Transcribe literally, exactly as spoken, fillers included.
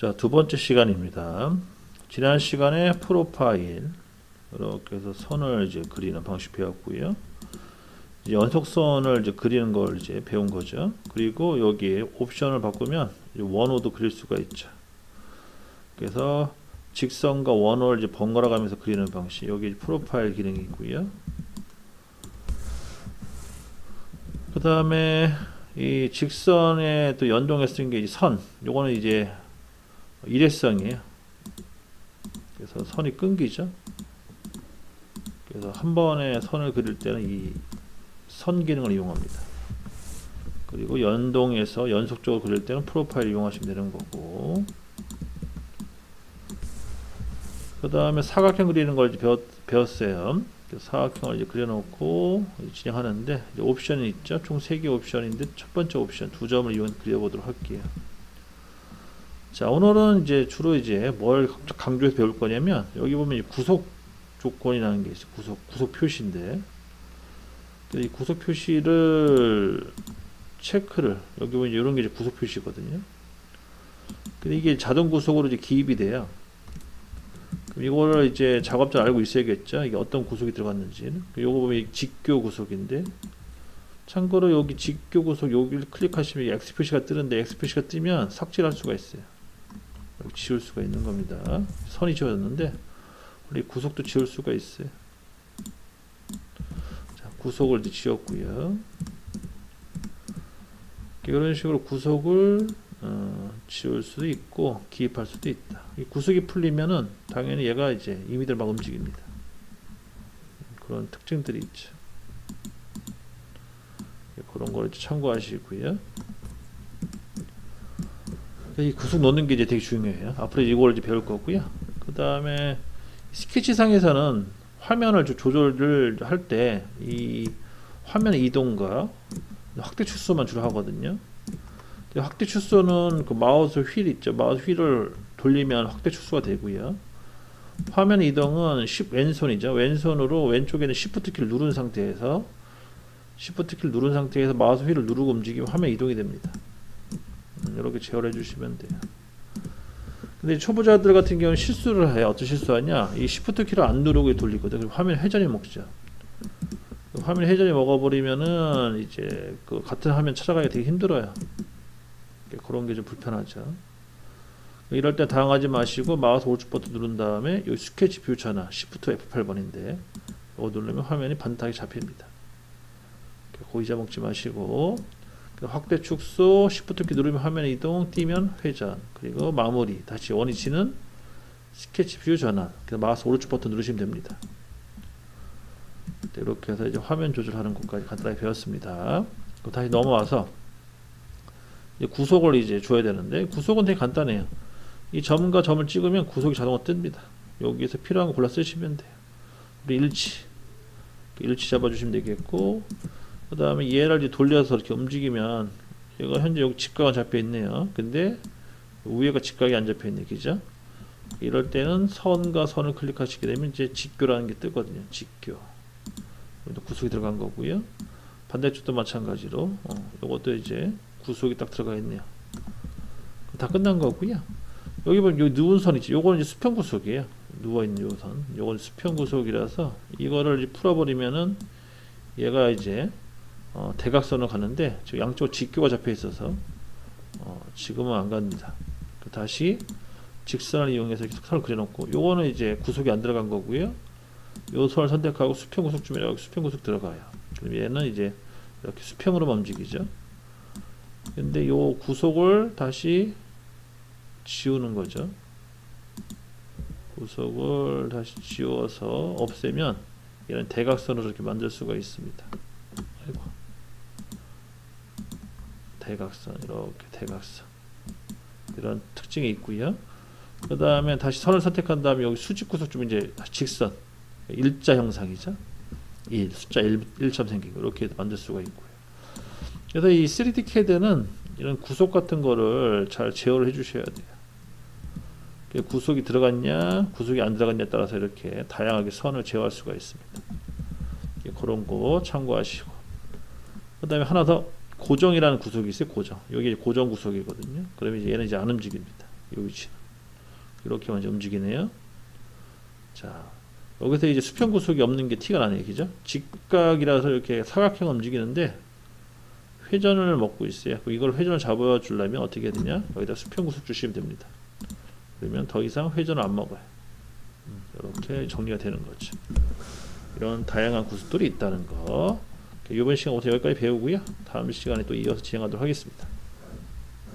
자, 두 번째 시간입니다. 지난 시간에 프로파일 이렇게 해서 선을 이제 그리는 방식 배웠고요. 이제 연속선을 이제 그리는 걸 이제 배운 거죠. 그리고 여기에 옵션을 바꾸면 이제 원호도 그릴 수가 있죠. 그래서 직선과 원호를 이제 번갈아 가면서 그리는 방식. 여기 프로파일 기능이 있고요. 그 다음에 이 직선에 또 연동해서 쓴 게 선. 요거는 이제 일회성이에요. 그래서 선이 끊기죠. 그래서 한 번에 선을 그릴 때는 이 선 기능을 이용합니다. 그리고 연동해서 연속적으로 그릴 때는 프로파일 이용하시면 되는 거고, 그 다음에 사각형 그리는 걸 이제 배웠, 배웠어요. 사각형을 이제 그려놓고 진행하는데 이제 옵션이 있죠. 총 세 개 옵션인데 첫 번째 옵션 두 점을 이용 그려보도록 할게요. 자, 오늘은 이제 주로 이제 뭘 강조해서 배울 거냐면, 여기 보면 이 구속 조건이라는 게 있어요. 구속, 구속 표시인데, 이 구속 표시를 체크를, 여기 보면 이런 게 이제 구속 표시거든요. 근데 이게 자동 구속으로 이제 기입이 돼요. 그럼 이거를 이제 작업자 알고 있어야겠죠. 이게 어떤 구속이 들어갔는지는. 요거 보면 직교 구속인데, 참고로 여기 직교 구속 여기를 클릭하시면 X 표시가 뜨는데, X 표시가 뜨면 삭제를 할 수가 있어요. 지울 수가 있는 겁니다. 선이 지워졌는데 우리 구속도 지울 수가 있어요. 자, 구속을 이제 지웠고요. 이런 식으로 구속을 어, 지울 수도 있고 기입할 수도 있다. 이 구속이 풀리면은 당연히 얘가 이제 이미들 막 움직입니다. 그런 특징들이 있죠. 그런 걸 참고하시고요. 이 구속 넣는 게 이제 되게 중요해요. 앞으로 이걸 이제 배울 거고요. 그 다음에 스케치상에서는 화면을 조절을 할 때 이 화면 이동과 확대 축소만 주로 하거든요. 확대 축소는 그 마우스 휠 있죠. 마우스 휠을 돌리면 확대 축소가 되고요. 화면 이동은 왼손이죠. 왼손으로 왼쪽에는 Shift 키를 누른 상태에서 Shift 키를 누른 상태에서 마우스 휠을 누르고 움직이면 화면 이동이 됩니다. 이렇게 제어를 해주시면 돼요. 근데 초보자들 같은 경우는 실수를 해요. 어떤 실수하냐? 이 Shift 키를 안 누르고 돌리거든. 그럼 화면 회전이 먹죠. 화면 회전이 먹어버리면은 이제 그 같은 화면 찾아가기 되게 힘들어요. 그런 게 좀 불편하죠. 이럴 때 당하지 마시고 마우스 오른쪽 버튼 누른 다음에 이 스케치 뷰 전환 Shift 에프 팔 번인데 이거 누르면 화면이 반듯하게 잡힙니다. 고의자 먹지 마시고, 확대 축소 Shift 키 누르면 화면 이동, 띄면 회전, 그리고 마무리 다시 원위치는 스케치 뷰 전환. 그래서 마우스 오른쪽 버튼 누르시면 됩니다. 이렇게 해서 이제 화면 조절하는 것까지 간단하게 배웠습니다. 다시 넘어와서 이제 구속을 이제 줘야 되는데, 구속은 되게 간단해요. 이 점과 점을 찍으면 구속이 자동으로 뜹니다. 여기에서 필요한 거 골라 쓰시면 돼요. 우리 일치 일치 잡아주시면 되겠고, 그 다음에 얘를 이제 돌려서 이렇게 움직이면 얘가 현재 여기 직각은 잡혀 있네요. 근데 위에가 직각이 안 잡혀 있네, 그죠? 이럴 때는 선과 선을 클릭하시게 되면 이제 직교라는 게 뜨거든요. 직교. 구속이 들어간 거고요. 반대쪽도 마찬가지로 어, 이것도 이제 구속이 딱 들어가 있네요. 다 끝난 거고요. 여기 보면 여기 누운 선 있지. 요거는 이제 수평 구속이에요. 누워 있는 요 선. 요건 수평 구속이라서 이거를 이제 풀어버리면은 얘가 이제 어, 대각선으로 가는데 지금 양쪽 직교가 잡혀 있어서 어, 지금은 안 갑니다. 다시 직선을 이용해서 이렇게 선을 그려놓고, 요거는 이제 구속이 안 들어간 거고요. 요 선을 선택하고 수평 구속 주면 여기 수평 구속 들어가요. 그럼 얘는 이제 이렇게 수평으로만 움직이죠. 근데 요 구속을 다시 지우는 거죠. 구속을 다시 지워서 없애면 얘는 대각선으로 이렇게 만들 수가 있습니다. 아이고. 대각선, 이렇게 대각선, 이런 특징이 있고요. 그 다음에 다시 선을 선택한 다음에 여기 수직 구속 좀 이제 직선, 일자 형상이죠. 일, 숫자 일, 일점 생기고 이렇게 만들 수가 있고요. 그래서 이 쓰리디 캐드는 이런 구속 같은 거를 잘 제어를 해주셔야 돼요. 구속이 들어갔냐, 구속이 안 들어갔냐에 따라서 이렇게 다양하게 선을 제어할 수가 있습니다. 그런 거 참고하시고, 그 다음에 하나 더 고정이라는 구속이 있어요. 고정. 여기 고정 구속이거든요. 그러면 이제 얘는 이제 안 움직입니다. 이 위치 이렇게 먼저 움직이네요. 자, 여기서 이제 수평 구속이 없는 게 티가 나네요, 그죠? 직각이라서 이렇게 사각형 움직이는데 회전을 먹고 있어요. 이걸 회전을 잡아주려면 어떻게 해야 되냐? 여기다 수평 구속 주시면 됩니다. 그러면 더 이상 회전을 안 먹어요. 이렇게 정리가 되는 거죠. 이런 다양한 구속들이 있다는 거. 이번 시간 오늘 여기까지 배우고요. 다음 시간에 또 이어서 진행하도록 하겠습니다.